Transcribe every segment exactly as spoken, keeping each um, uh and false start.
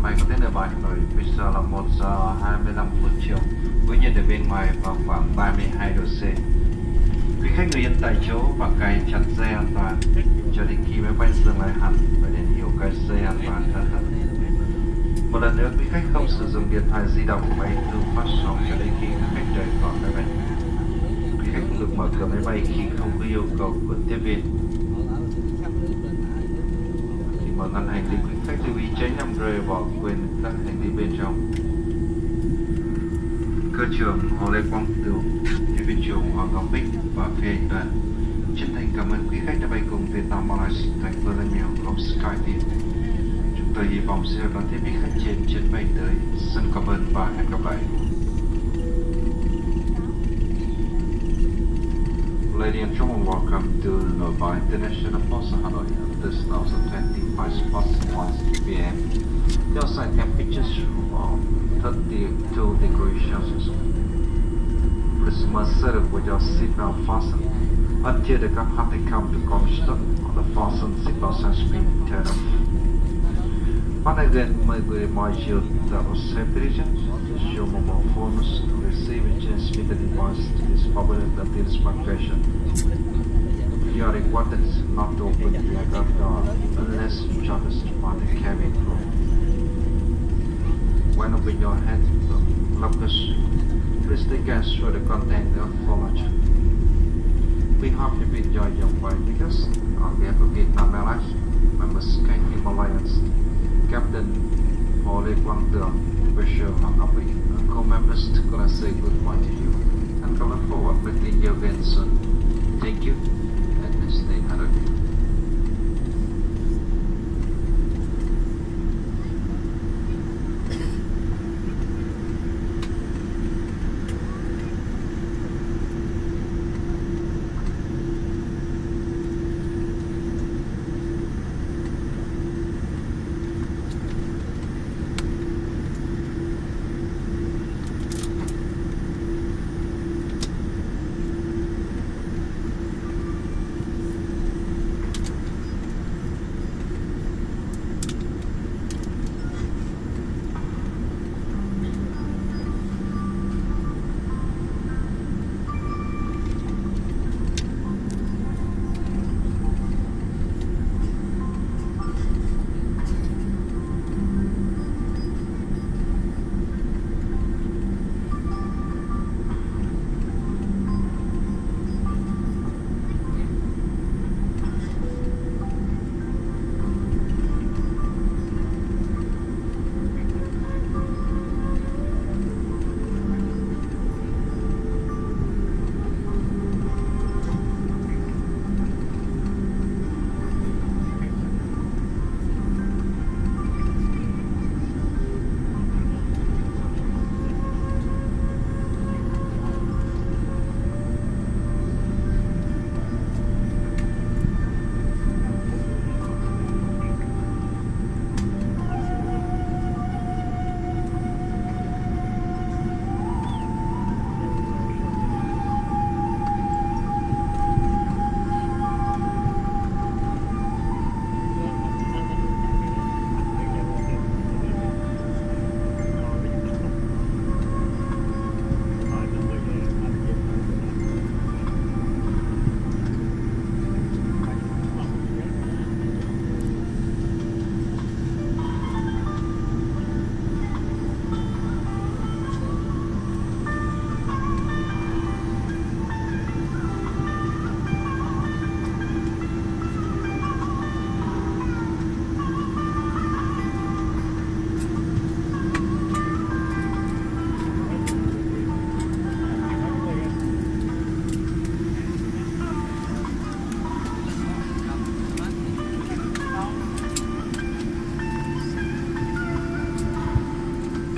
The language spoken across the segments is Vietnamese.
bay có tên ở bài Hà Nội. Bây giờ là một giờ hai mươi lăm phút chiều. Với nhiệt độ bên ngoài vào khoảng ba mươi hai độ C. Quý khách người yên tại chỗ và cài chặt dây an toàn cho đến khi máy bay dừng lại hẳn và đến hiệu cài dây an toàn đã hết. Một lần nữa, quý khách không sử dụng điện thoại di động máy từ phát sóng cho đến khi quý khách rời khỏi máy bay. Quý khách không được mở cửa máy bay khi không có yêu cầu của tiếp viên. Khi mở ngăn hành lý, quý khách lưu ý tránh làm rơi bỏ quên các hành lý bên trong. Cơ trưởng Hồ Lê Quang Tửu, nhân viên trưởng Hoàng Ngọc Bích và phi hành đoàn chân thành cảm ơn quý khách đã bay cùng Vietnam Airlines thành phố Lan Nhiều của Skyteam. Chúng tôi hy vọng sẽ đón tiếp quý khách trên chuyến bay tới. Xin cảm ơn và hẹn gặp lại. Ladies and gentlemen, welcome to Nội Bài International Plaza Hanoi. This is now twenty-five past one p m The outside temperature is thirty-two degrees Celsius. Please consider with your seatbelt fastened until the captain comes to commission on the fastened seatbelt has been turned off. Once again, may we remind you that all safety regions is your mobile phones receive and transmit the device to this public until this migration. You are required not to open the aircraft door unless charged by the cabin crew. When open your hand lockers, please take care of the content of furniture. We hope you enjoy your flight because on behalf of Vietnam Airlines, members Sky Himalayas, Captain Hồ Lê Quang Tửu, Bishop Hoàng Ngọc Bích, and co-members gonna say goodbye to you and come look forward to meeting you again soon. Thank you and stay hydrated.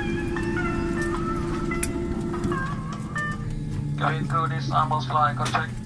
Going through this ambulance flight, contact